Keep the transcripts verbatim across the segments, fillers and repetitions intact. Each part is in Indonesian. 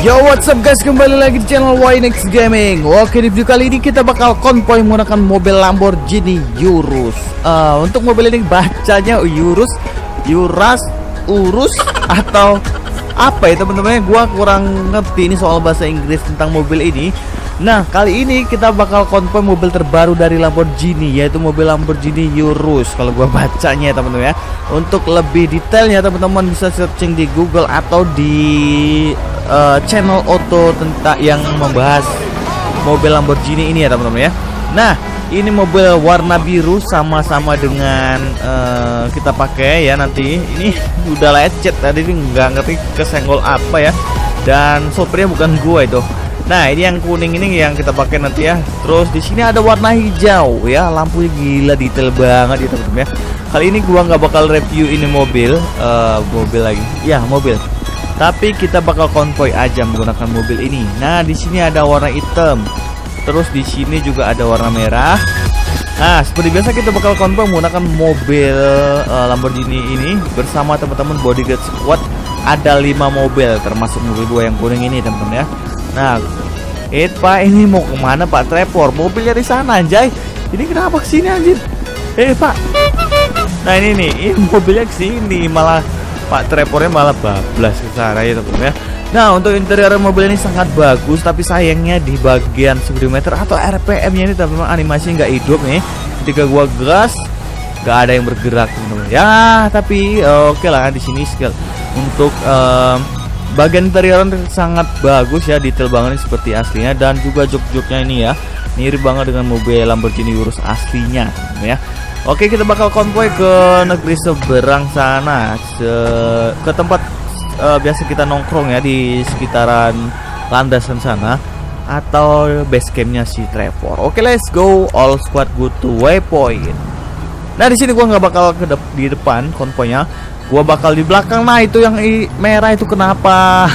Yo, what's up guys, kembali lagi di channel Ynex Gaming. Oke, di video kali ini kita bakal konvoy menggunakan mobil Lamborghini Urus. uh, Untuk mobil ini bacanya Urus, Uras, Urus atau apa ya teman-teman? Gua kurang ngerti ini soal bahasa Inggris tentang mobil ini. Nah, kali ini kita bakal konvoy mobil terbaru dari Lamborghini, yaitu mobil Lamborghini Urus kalau gua bacanya ya teman-teman ya. Untuk lebih detailnya teman-teman bisa searching di Google atau di uh, channel Auto tentang yang membahas mobil Lamborghini ini ya teman-teman ya. Nah, ini mobil warna biru sama-sama dengan uh, kita pakai ya nanti. Ini udah lecet tadi, nggak ngerti kesenggol apa ya. Dan sopirnya bukan gua itu. Nah, ini yang kuning ini yang kita pakai nanti ya. Terus di sini ada warna hijau ya, lampunya gila detail banget ya teman-teman ya. Kali ini gua nggak bakal review ini mobil, uh, mobil lagi, ya mobil. Tapi kita bakal konvoy aja menggunakan mobil ini. Nah, di sini ada warna hitam. Terus di sini juga ada warna merah. Nah, seperti biasa kita bakal konvoy menggunakan mobil uh, Lamborghini ini bersama teman-teman bodyguard squad. Ada lima mobil termasuk mobil gua yang kuning ini teman-teman ya. Nah, eh Pak, ini mau kemana Pak Trevor? Mobilnya di sana anjay. Ini kenapa kesini anjir? Eh Pak. Nah ini nih, ini mobilnya kesini malah Pak Trevornya malah bablas ke sana ya teman-teman ya. Nah, untuk interior mobil ini sangat bagus, tapi sayangnya di bagian speedometer atau R P M-nya ini teman-teman animasi nggak hidup nih. Ketika gua gas, nggak ada yang bergerak teman-teman. Ya, tapi oke okay lah di sini skill untuk um, bagian interior sangat bagus ya, detail banget seperti aslinya. Dan juga jok-joknya ini ya, mirip banget dengan mobil Lamborghini Urus aslinya ya. Oke, kita bakal konvoy ke negeri seberang sana, se ke tempat uh, biasa kita nongkrong ya, di sekitaran landasan sana atau base campnya si Trevor. Oke, let's go, all squad go to waypoint. Nah, di sini gua nggak bakal ke de di depan konvoynya, gua bakal di belakang. Nah, itu yang merah itu kenapa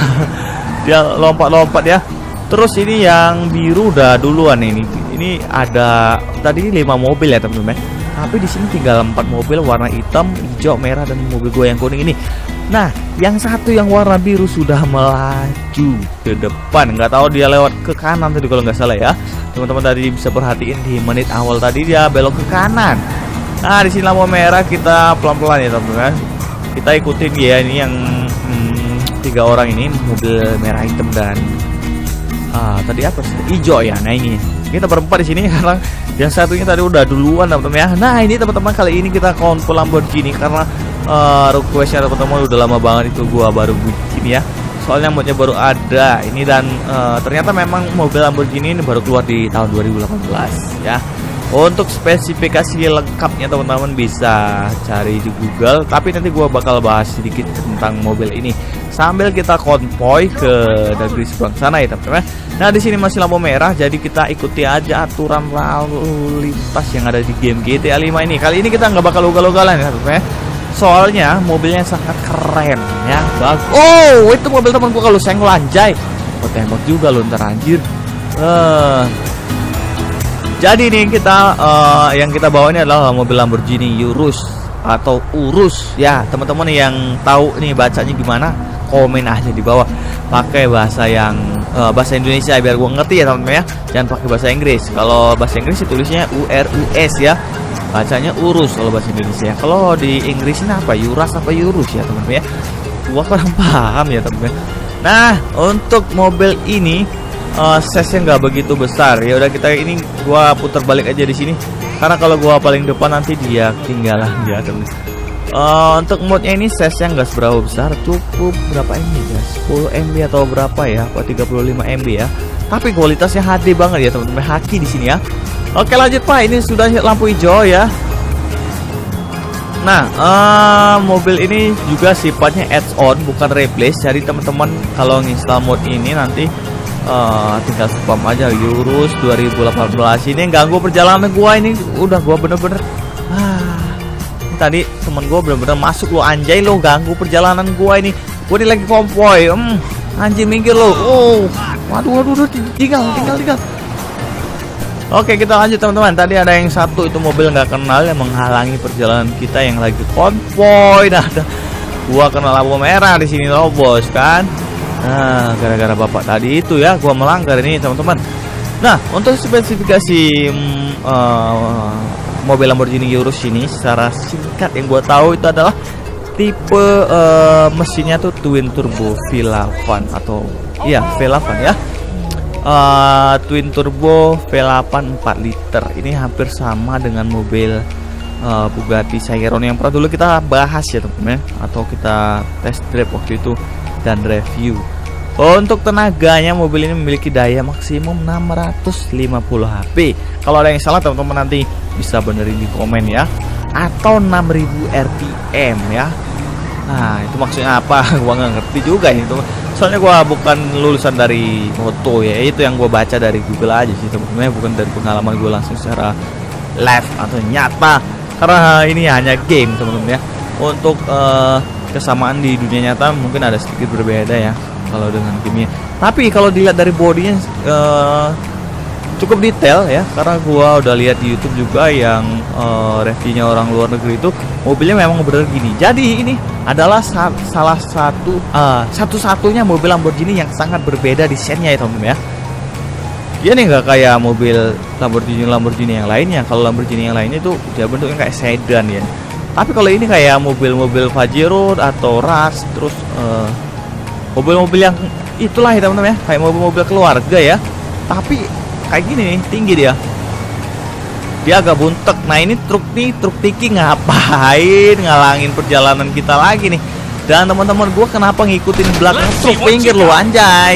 dia lompat-lompat ya. Terus ini yang biru udah duluan ini. Ini ada tadi lima mobil ya teman-teman. Tapi di sini tinggal empat mobil warna hitam, hijau, merah dan mobil gue yang kuning ini. Nah, yang satu yang warna biru sudah melaju ke depan. Nggak tahu dia lewat ke kanan tadi kalau nggak salah ya. Teman-teman tadi bisa perhatiin di menit awal tadi dia belok ke kanan. Nah, di sini lampu merah, kita pelan-pelan ya teman-teman. Kita ikutin ya, ini yang hmm, tiga orang ini, mobil merah, hitam dan ah tadi apa sih? Hijau ya. Nah, ini kita berempat di sini karena yang satunya tadi udah duluan teman-teman ya. Nah, ini teman-teman kali ini kita konvoy Lamborghini karena uh, requestnya teman-teman udah lama banget itu gua baru bikin ya. Soalnya modnya baru ada ini dan uh, ternyata memang mobil Lamborghini ini baru keluar di tahun dua ribu delapan belas ya. Untuk spesifikasi lengkapnya teman-teman bisa cari di Google, tapi nanti gua bakal bahas sedikit tentang mobil ini sambil kita konvoy ke negeri seberang sana ya teman-teman. Nah, di sini masih lampu merah, jadi kita ikuti aja aturan lalu lintas yang ada di game G T A lima ini. Kali ini kita nggak bakal ugal-ugalan ya teman-teman. Soalnya mobilnya sangat keren ya, bagus. Oh, itu mobil teman gua kalau senggol anjay. Oh, tembak juga lu ntar anjir. Uh, Jadi nih kita uh, yang kita bawa ini adalah mobil Lamborghini Urus atau Urus ya teman-teman. Yang tahu nih bacanya gimana komen aja di bawah pakai bahasa yang uh, bahasa Indonesia biar gua ngerti ya teman-teman ya. Jangan pakai bahasa Inggris. Kalau bahasa Inggris tulisnya U R U S ya, bacanya Urus kalau bahasa Indonesia. Kalau di Inggrisnya apa, Uras apa Urus ya teman-teman ya. Gua kurang paham ya teman-teman. Nah, untuk mobil ini Uh, size-nya nggak begitu besar ya. Udah, kita ini gua putar balik aja di sini karena kalau gua paling depan nanti dia ketinggalan ya teman. Uh, untuk mode-nya ini size-nya nggak seberapa besar, cukup berapa M B ya, sepuluh M B atau berapa ya, apa tiga puluh lima M B ya. Tapi kualitasnya H D banget ya teman-teman, haki di sini ya. Oke, lanjut Pak, ini sudah lampu hijau ya. Nah, uh, mobil ini juga sifatnya add-on bukan replace. Jadi teman-teman kalau nginstal mode ini nanti Uh, tinggal spam aja Urus dua ribu delapan belas. Ini ganggu perjalanan gua, ini udah gua bener-bener ah, tadi temen gua bener-bener masuk lo anjay, lo ganggu perjalanan gua ini. Gua ini lagi konvoy, hmm, anjing minggir lo. Oh, waduh waduh, waduh tinggal tinggal tinggal. Oke, kita lanjut teman-teman. Tadi ada yang satu itu mobil nggak kenal yang menghalangi perjalanan kita yang lagi konvoy. Nah, gua kena lampu merah di sini loh bos kan. Nah, gara-gara bapak tadi itu ya, gua melanggar ini teman-teman. Nah, untuk spesifikasi mm, uh, mobil Lamborghini Urus ini secara singkat yang gua tahu itu adalah tipe uh, mesinnya tuh twin turbo V delapan atau iya V delapan ya. Uh, twin turbo V delapan empat liter. Ini hampir sama dengan mobil uh, Bugatti Chiron yang pernah dulu kita bahas ya teman-teman, atau kita test drive waktu itu dan review. Untuk tenaganya mobil ini memiliki daya maksimum enam ratus lima puluh H P. Kalau ada yang salah teman-teman nanti bisa benerin di komen ya. Atau enam ribu R P M ya. Nah, itu maksudnya apa? Gua nggak ngerti juga ini teman. Soalnya gua bukan lulusan dari moto ya. Itu yang gua baca dari Google aja sih teman-teman, bukan dari pengalaman gua langsung secara live atau nyata. Karena ini hanya game teman-teman ya. Untuk uh, kesamaan di dunia nyata mungkin ada sedikit berbeda ya kalau dengan gamenya. Tapi kalau dilihat dari bodinya uh, cukup detail ya, karena gua udah lihat di YouTube juga yang uh, reviewnya orang luar negeri itu mobilnya memang bener gini. Jadi ini adalah sa salah satu uh, satu-satunya mobil Lamborghini yang sangat berbeda desainnya ya teman-teman ya. Dia nih nggak kayak mobil Lamborghini Lamborghini yang lainnya. Kalau Lamborghini yang lainnya itu dia bentuknya kayak sedan ya. Tapi kalau ini kayak mobil-mobil Pajero atau Rush, terus uh, mobil-mobil yang itulah ya teman-teman ya, kayak mobil-mobil keluarga ya. Tapi kayak gini nih, tinggi dia. Dia agak buntek. Nah ini truk nih, truk tiki ngapain ngalangin perjalanan kita lagi nih. Dan teman-teman gue kenapa ngikutin belakang truk, pinggir lu anjay.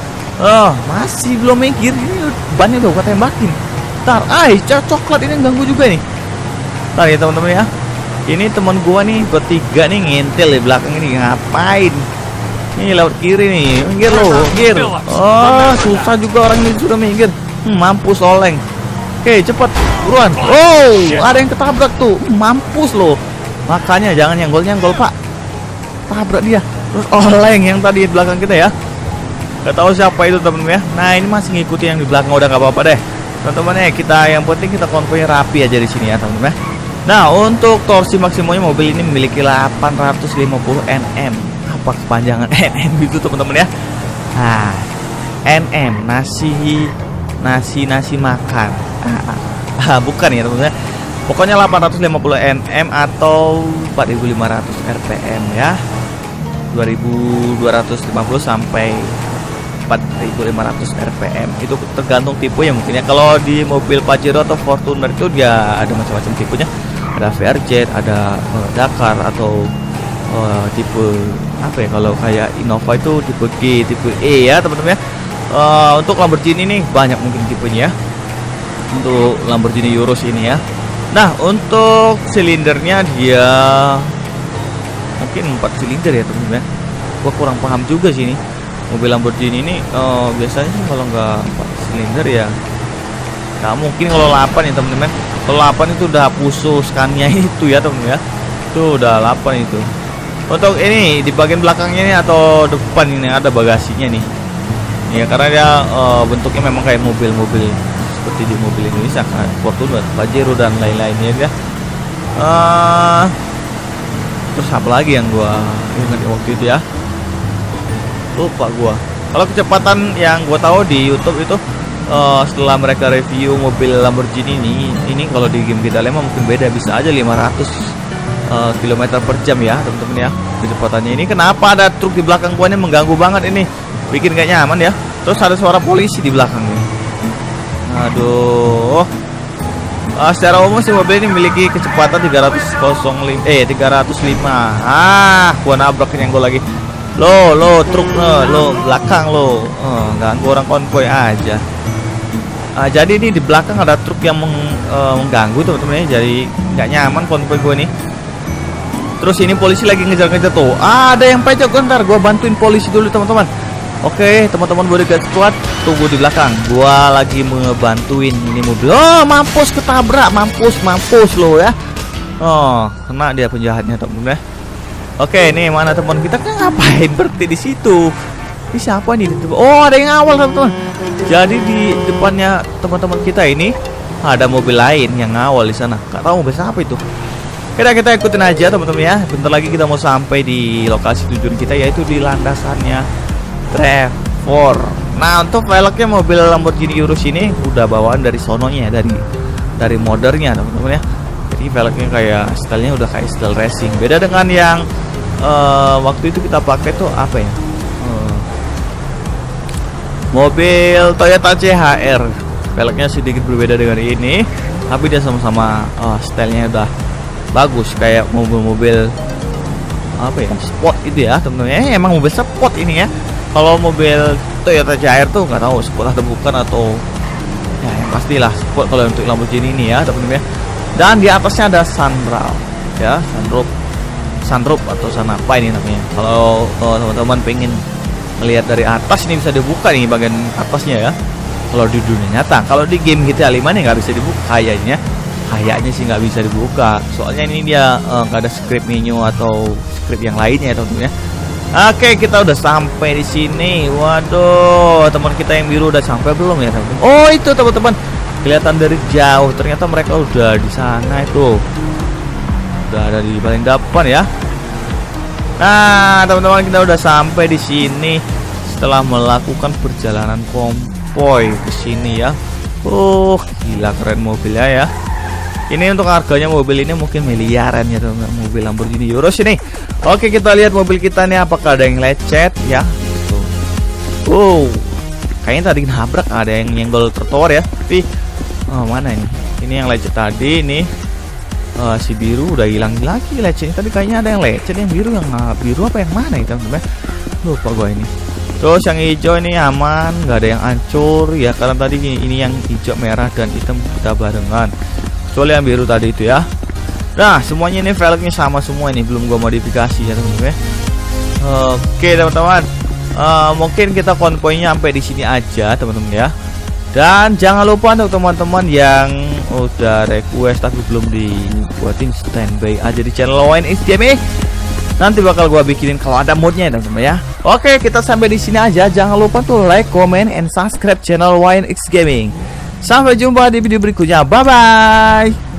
Oh masih belum minggir, ini bannya udah gue tembakin. Ntar, ay coklat ini ganggu juga nih. Ntar ya teman-teman ya. Ini teman gue nih, bertiga nih ngintil di belakang ini, ngapain? Nih lewat kiri nih, minggir lo, minggir. Oh susah juga orang ini sudah minggir. Hmm, mampus oleng. Oke cepat, buruan. Oh ada yang ketabrak tuh, mampus lo. Makanya jangan nyenggol-nyenggol pak. Tabrak dia. Terus oleng yang tadi di belakang kita ya. Gak tahu siapa itu temen-temen ya. Nah ini masih ngikutin yang di belakang, udah gak apa-apa deh teman-teman ya. Kita yang penting kita konvoynya rapi aja di sini ya teman-teman. Nah untuk torsi maksimumnya mobil ini memiliki delapan ratus lima puluh newton. Apa kepanjangan N M itu teman-teman ya? Nah N M nasi nasi nasi makan. Ah, bukan ya teman-teman. Pokoknya delapan ratus lima puluh newton atau empat ribu lima ratus R P M ya. dua ribu dua ratus lima puluh sampai empat ribu lima ratus R P M. Itu tergantung tipe ya mungkin ya. Kalau di mobil Pajero atau Fortuner itu dia ada macam-macam tipenya. Ada V R Jet, ada uh, Dakar atau uh, tipe apa ya, kalau kayak Innova itu tipe G, tipe E ya teman-teman ya. Uh, untuk Lamborghini ini banyak mungkin tipenya ya. Untuk Lamborghini Urus ini ya. Nah untuk silindernya dia mungkin empat silinder ya teman-teman ya. Gua kurang paham juga sih ini. Mobil Lamborghini ini uh, biasanya sih kalau nggak empat silinder ya nggak mungkin kalau delapan ya teman-teman. Kalau delapan itu udah khusus Scania itu ya teman-teman ya. Itu udah delapan itu. Untuk ini di bagian belakangnya ini atau depan ini ada bagasinya nih. Ya karena dia uh, bentuknya memang kayak mobil-mobil seperti di mobil Indonesia kan, Fortuner, Pajero dan lain-lainnya ya. Uh, terus apa lagi yang gua ingat waktu itu ya? Lupa gua. Kalau kecepatan yang gua tahu di YouTube itu uh, setelah mereka review mobil Lamborghini ini, ini kalau di game kita lima mungkin beda, bisa aja lima ratus uh, kilometer per jam ya teman-teman ya kecepatannya. Ini kenapa ada truk di belakang gua ini mengganggu banget ini, bikin gak nyaman ya. Terus ada suara polisi di belakang nih. Aduh. Uh, secara umum sih mobil ini memiliki kecepatan tiga ratus lima eh tiga ratus lima. Ah, gua nabrak yang gua lagi. Lo, lo truk lo, lo belakang lo, oh, ganggu orang konvoy aja. Uh, jadi ini di belakang ada truk yang meng, uh, mengganggu teman-teman ya, jadi nggak nyaman konvoy gue nih. Terus ini polisi lagi ngejar-ngejar tuh. Ah, ada yang pecah, ntar gue bantuin polisi dulu teman-teman. Oke, teman-teman bodyguard squad tunggu di belakang. Gua lagi ngebantuin ini mobil. Oh, mampus ketabrak, mampus, mampus lo ya. Oh, kena dia penjahatnya teman-teman ya. Oke, nih mana teman kita kan ngapain berhenti di situ? Ini siapa nih? Oh, ada yang awal teman-teman. Jadi di depannya teman-teman kita ini ada mobil lain yang ngawal di sana. Gak tahu mobil siapa itu. Kita kita ikutin aja teman-teman ya. Bentar lagi kita mau sampai di lokasi tujuan kita, yaitu di landasannya Trevor. Nah, untuk velgnya mobil Lamborghini Urus ini udah bawaan dari sononya, dari dari modernya teman-teman ya. Jadi velgnya kayak stylenya udah kayak style racing. Beda dengan yang uh, waktu itu kita pakai tuh apa ya? Uh, mobil Toyota C H R. Velgnya sedikit berbeda dengan ini, tapi dia sama-sama uh, stylenya udah bagus kayak mobil-mobil apa ya, sport itu ya teman-teman. Eh, emang mobil sport ini ya. Kalau mobil Toyota C H R tuh nggak tahu sport atau bukan, atau ya yang pastilah sport kalau untuk Lamborghini ini ya teman-teman ya. Dan di atasnya ada sunroof ya, sunroof sunroof atau sun apa ini namanya. Kalau teman-teman pengen melihat dari atas ini bisa dibuka nih bagian atasnya ya. Kalau di dunia nyata, kalau di game G T A lima nih nggak bisa dibuka kayaknya. Kayaknya sih nggak bisa dibuka. Soalnya ini dia nggak uh, ada script menu atau script yang lainnya ya teman-teman ya. Oke, kita udah sampai di sini. Waduh, teman kita yang biru udah sampai belum ya teman-teman? Oh, itu teman-teman. Kelihatan dari jauh. Ternyata mereka udah di sana itu. Udah ada di paling depan ya. Nah, teman-teman kita udah sampai di sini setelah melakukan perjalanan konvoy ke sini ya. Uh, gila keren mobilnya ya. Ini untuk harganya mobil ini mungkin miliaran ya teman-teman, mobil Lamborghini Urus ini. Oke, kita lihat mobil kita nih apakah ada yang lecet ya. Gitu. Wow, kayaknya tadi nabrak, ada yang nyenggol trotoar ya. Tapi oh, mana ini? Ini yang lecet tadi nih. Uh, si biru udah hilang lagi lecetnya. Tadi kayaknya ada yang lecet, yang biru yang uh, biru apa yang mana ya teman-teman? Lupa gua ini. Terus yang hijau ini aman, nggak ada yang hancur ya, karena tadi ini yang hijau, merah dan hitam kita barengan. Kecuali yang biru tadi itu ya. Nah, semuanya ini velgnya sama semua ini, belum gua modifikasi ya teman-teman. Oke teman-teman, uh, mungkin kita konvoynya sampai di sini aja teman-teman ya. Dan jangan lupa untuk teman-teman yang udah request tapi belum dibuatin, standby aja di channel Y N X Gaming. Nanti bakal gua bikinin kalau ada modnya ya teman-teman ya. Oke, kita sampai di sini aja. Jangan lupa tuh like, comment, and subscribe channel Y N X Gaming. Sampai jumpa di video berikutnya. Bye bye.